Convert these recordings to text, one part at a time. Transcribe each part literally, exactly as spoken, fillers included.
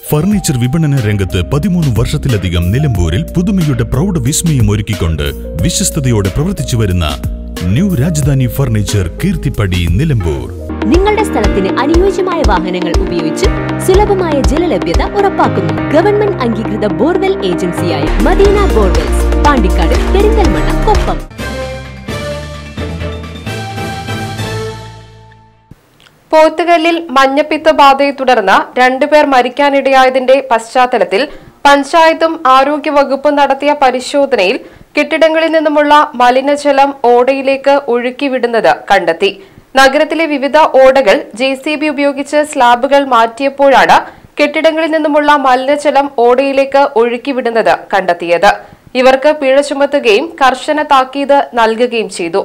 Furniture വിപണന രംഗത്ത് പതിമൂന്ന് വർഷത്തിലധികം നിലമ്പൂരിൽ പുതുമയുടെ പ്രൗഢ വിസ്മയം ഒരുക്കിക്കൊണ്ട് വിശ്വസ്തയോടെ പ്രവർത്തിച്ചു വരുന്ന ന്യൂ രാജധാനി ഫർണിച്ചർ കീർത്തിപ്പടി നിലമ്പൂർ. നിങ്ങളുടെ സ്ഥലത്തിന് അനുയോജ്യമായ വാഹനങ്ങൾ ഉപയോഗിച്ച് സുലഭമായ ജലലഭ്യത ഉറപ്പാക്കുന്നു. ഗവൺമെന്റ് അംഗീകൃത ബോർവെൽ ഏജൻസിയായ മദീന ബോർവെൽസ്, പാണ്ടിക്കാട്, പെരിന്തൽമണ്ണ, കൊപ്പം. പോത്തുകല്ലിൽ മഞ്ഞപ്പിത്ത ബാധയെ തുടർന്ന് രണ്ടുപേർ മരിക്കാനിടയായതിന്റെ പശ്ചാത്തലത്തിൽ പഞ്ചായത്തും ആരോഗ്യവകുപ്പും നടത്തിയ പരിശോധനയിൽ കെട്ടിടങ്ങളിൽ നിന്നുമുള്ള മലിനജലം ഓടയിലേക്ക് ഒഴുക്കിവിടുന്നത് കണ്ടെത്തി. നഗരത്തിലെ വിവിധ ഓടകൾ ജെ സി ബി ഉപയോഗിച്ച് സ്ലാബുകൾ മാറ്റിയപ്പോഴാണ് കെട്ടിടങ്ങളിൽ നിന്നുമുള്ള മലിനജലം ഓടയിലേക്ക് ഒഴുക്കിവിടുന്നത് കണ്ടെത്തിയത്. ഇവർക്ക് പിഴ ചുമത്തുകയും കർശന താക്കീത് നൽകുകയും ചെയ്തു.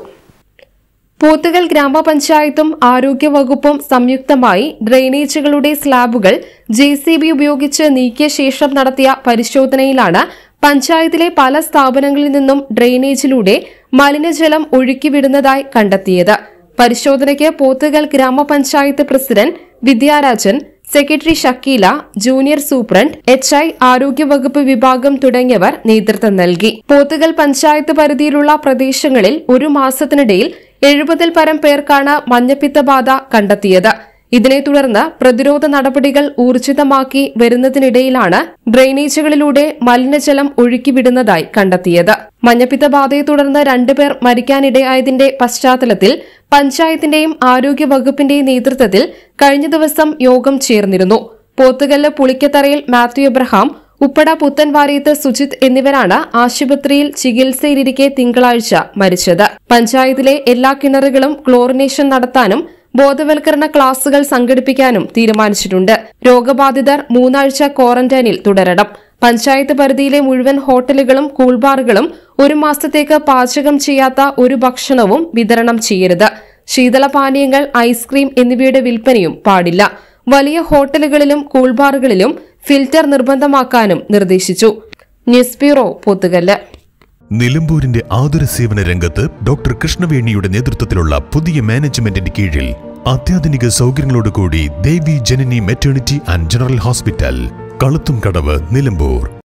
പോത്തുകൽ ഗ്രാമപഞ്ചായത്തും ആരോഗ്യവകുപ്പും സംയുക്തമായി ഡ്രെയിനേജുകളുടെ സ്ലാബുകൾ ജെ സി ബി ഉപയോഗിച്ച് നീക്കിയ ശേഷം നടത്തിയ പരിശോധനയിലാണ് പഞ്ചായത്തിലെ പല സ്ഥാപനങ്ങളിൽ നിന്നും ഡ്രെയിനേജിലൂടെ മലിനജലം ഒഴുക്കിവിടുന്നതായി കണ്ടെത്തിയത്. പരിശോധനയ്ക്ക് Pothukal grama panchayat president Vidyarajan, secretary Shakeela, junior superintendent, H I, ആരോഗ്യവകുപ്പ് വിഭാഗം തുടങ്ങിയവർ നേതൃത്വം നൽകി. പോത്തുകൽ പഞ്ചായത്ത് പരിധിയിലുള്ള പ്രദേശങ്ങളിൽ ഒരു മാസത്തിനിടയിൽ എഴുപതിൽ പരം പേർക്കാണ് മഞ്ഞപ്പിത്ത ബാധ കണ്ടെത്തിയത്. ഇതിനെ തുടർന്ന് പ്രതിരോധ നടപടികൾ ഊർജിതമാക്കി വരുന്നതിനിടയിലാണ് ഡ്രെയിനേജുകളിലൂടെ മലിനജലം ഒഴുക്കിവിടുന്നതായി കണ്ടെത്തിയത്. മഞ്ഞപ്പിത്ത ബാധയെ തുടർന്ന് രണ്ടുപേർ മരിക്കാനിടയായതിന്റെ പശ്ചാത്തലത്തിൽ പഞ്ചായത്തിന്റെയും ആരോഗ്യവകുപ്പിന്റെയും നേതൃത്വത്തിൽ കഴിഞ്ഞ ദിവസം യോഗം ചേർന്നിരുന്നു. പോത്തുകല്ല് പുളിക്കത്തറയിൽ മാത്യു എബ്രഹാം, ഉപ്പട പുത്തൻവാരിയത്ത് സുജിത് എന്നിവരാണ് ആശുപത്രിയിൽ ചികിത്സയിലിരിക്കെ തിങ്കളാഴ്ച മരിച്ചത്. പഞ്ചായത്തിലെ എല്ലാ കിണറുകളും ക്ലോറിനേഷൻ നടത്താനും ബോധവൽക്കരണ ക്ലാസുകൾ സംഘടിപ്പിക്കാനും തീരുമാനിച്ചിട്ടുണ്ട്. രോഗബാധിതർ മൂന്നാഴ്ച ക്വാറന്റൈനിൽ തുടരണം. പഞ്ചായത്ത് പരിധിയിലെ മുഴുവൻ ഹോട്ടലുകളും കൂൾബാറുകളും ഒരു മാസത്തേക്ക് പാചകം ചെയ്യാത്ത ഒരു ഭക്ഷണവും വിതരണം ചെയ്യരുത്. ശീതളപാനീയങ്ങൾ, ഐസ്ക്രീം എന്നിവയുടെ വിൽപ്പനയും പാടില്ല. വലിയ ഹോട്ടലുകളിലും കൂൾബാറുകളിലും ഫിൽറ്റർ നിർബന്ധമാക്കാനും നിർദ്ദേശിച്ചു. News bureau, Pothukallu. നിലമ്പൂരിന്റെ ആതുര സേവന രംഗത്ത് ഡോക്ടർ കൃഷ്ണവേണിയുടെ നേതൃത്വത്തിലുള്ള പുതിയ മാനേജ്മെന്റിന്റെ കീഴിൽ അത്യാധുനിക സൗകര്യങ്ങളോടുകൂടി Devi Janani maternity and general hospital, Kaluthumkadavu, Nilambur.